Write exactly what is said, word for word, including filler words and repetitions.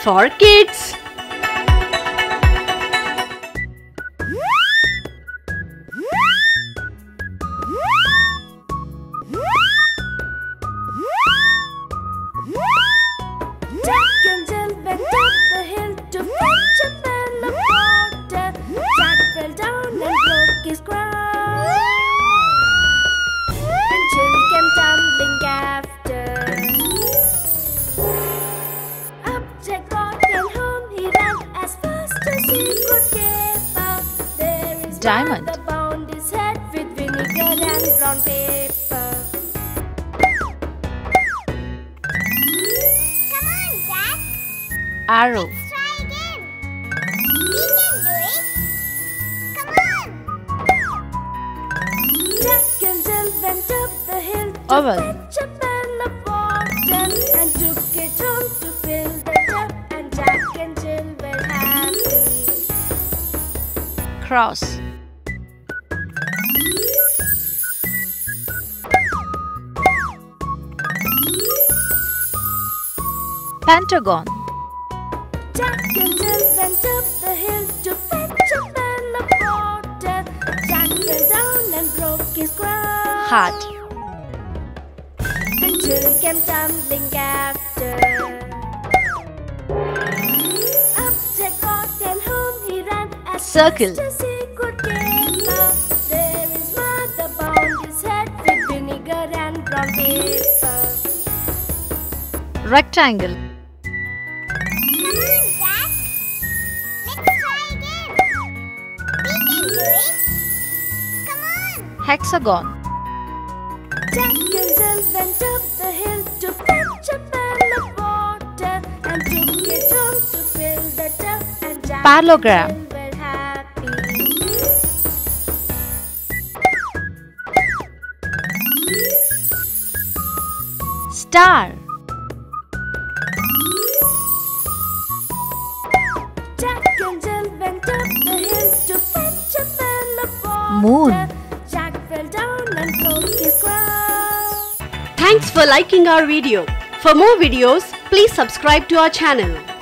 for kids. Jack and Jill went up the hill to fetch a pail of water. Jack fell down and broke his crown, and Jill came tumbling after. Up Jack got and home he ran as fast as he could keep up. There is Diamond. Mother bound his head with vinegar and brown paper. Arrow. Try again. We can do it. Come on. Jack and Jill went up the hill to Oval. fetch a pail of water and took it home to fill the tub. And Jack and Jill were happy. Cross. Pentagon. Jack and Jill went up the hill to fetch a pail of water. Jack fell down and broke his crown, Heart. and Jill came tumbling after. Up Jack got and home he ran as Circle. fast as he could keep up. There his mother bound his head with vinegar and brown paper. Rectangle. Hexagon. Jack and Jill went up the hill to fetch a pail of water and took it home to fill the tub. And Jack Parallelogram. and Jill were happy. Star. Jack and Jill went up the hill to fetch a pail of water. Moon. Jack fell down and broke his crown. Thanks for liking our video. For more videos, please subscribe to our channel.